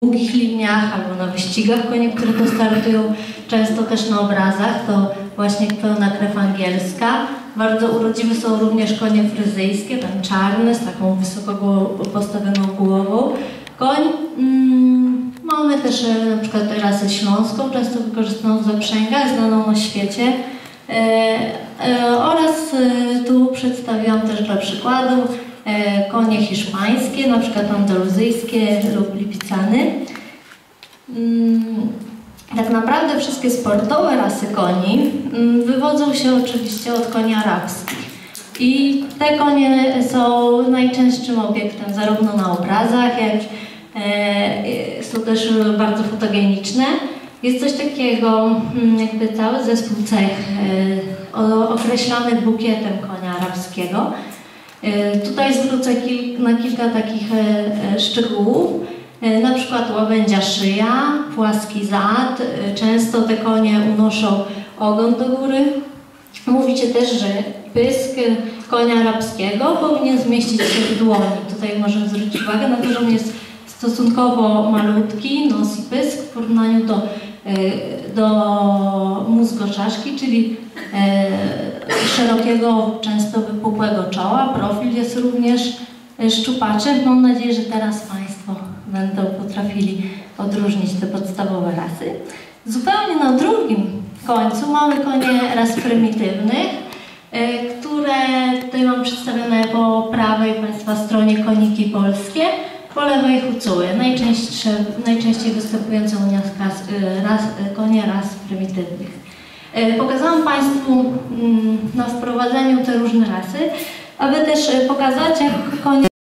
długich liniach albo na wyścigach konie, które to startują, często też na obrazach, to właśnie pełna krew angielska. Bardzo urodziwe są również konie fryzyjskie, ten czarny z taką wysoko postawioną głową. Koń, mamy też na przykład rasę śląską, często wykorzystaną w zaprzęgach, znaną na świecie. Oraz tu przedstawiłam też dla przykładu konie hiszpańskie, na przykład andaluzyjskie lub lipizany. Tak naprawdę wszystkie sportowe rasy koni wywodzą się oczywiście od koni arabskich. I te konie są najczęstszym obiektem zarówno na obrazach, jak są też bardzo fotogeniczne. Jest coś takiego, jakby cały zespół cech określany bukietem konia arabskiego. Tutaj zwrócę na kilka takich szczegółów. Na przykład łabędzia szyja, płaski zad, często te konie unoszą ogon do góry. Mówicie też, że pysk konia arabskiego powinien zmieścić się w dłoni. Tutaj możemy zwrócić uwagę na to, że on jest stosunkowo malutki, nos i pysk w porównaniu do mózgoczaszki, czyli szerokiego, często wypukłego czoła. Profil jest również szczupaczem. Mam nadzieję, że teraz Państwo będą potrafili odróżnić te podstawowe rasy. Zupełnie na drugim końcu mamy konie ras prymitywnych, które tutaj mam przedstawione po prawej Państwa stronie koniki polskie, po lewej hucuły, najczęściej występujące u nas konie ras prymitywnych. Pokazałam Państwu na wprowadzeniu te różne rasy, aby też pokazać, jak konie